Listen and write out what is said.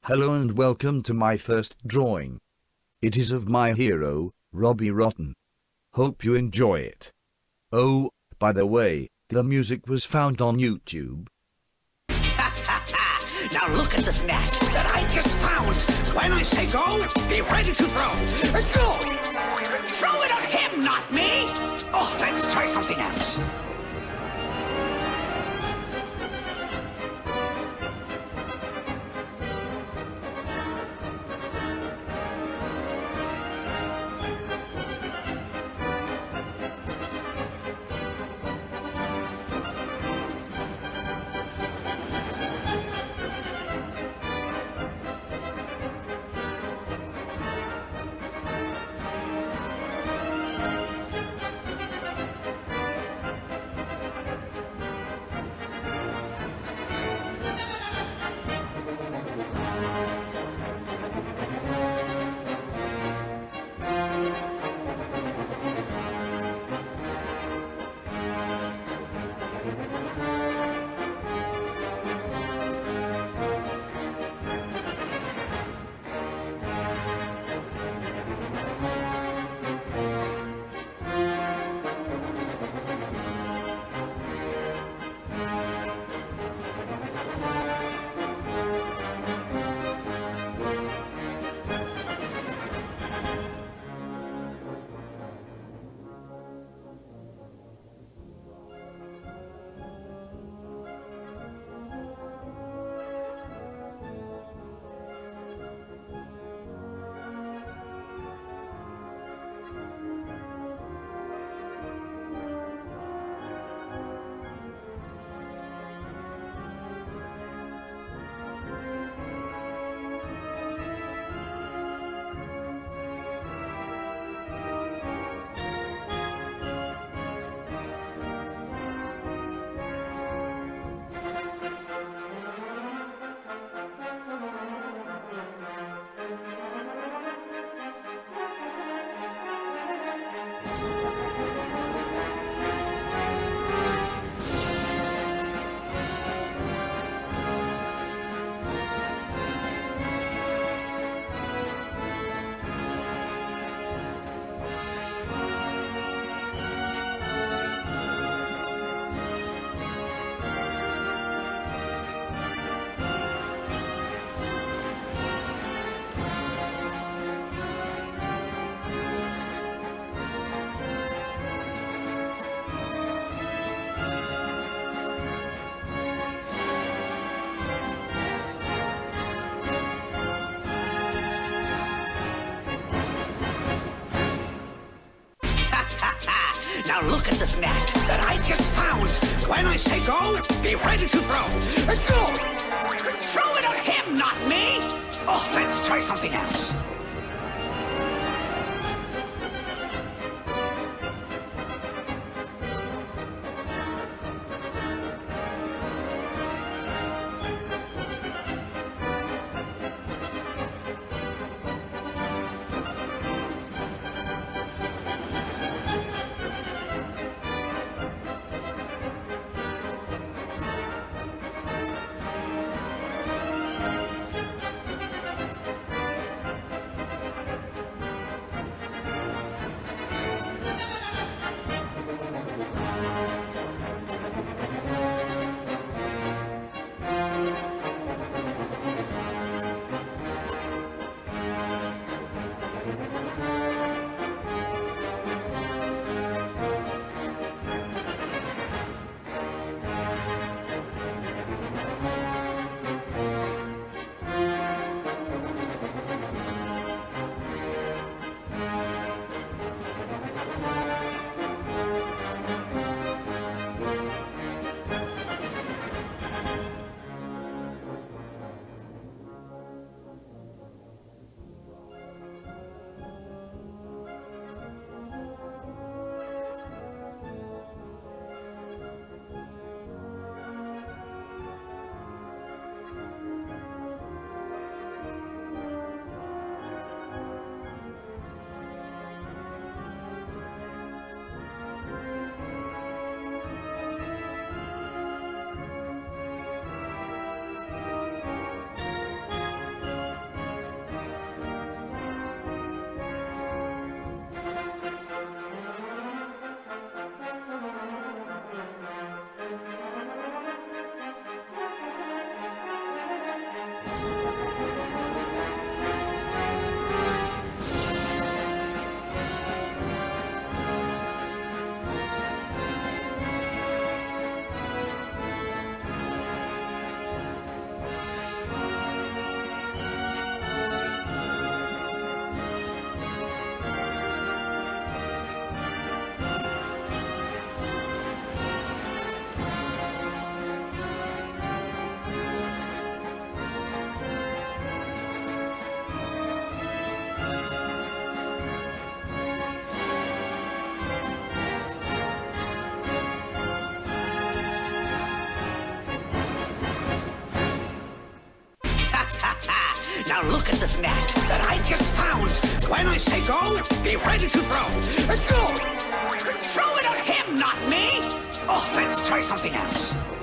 Hello and welcome to my first drawing. It is of my hero, Robbie Rotten. Hope you enjoy it. Oh, by the way, the music was found on YouTube. Now look at this net that I just found. When I say go, be ready to throw. Go! Throw it at him, not me! Oh, let's try something else. Now look at this net that I just found. When I say go, be ready to throw. Go! Throw it at him, not me! Oh, let's try something else. Now look at this net that I just found. When I say go, be ready to throw. Go! Throw it at him, not me! Oh, let's try something else.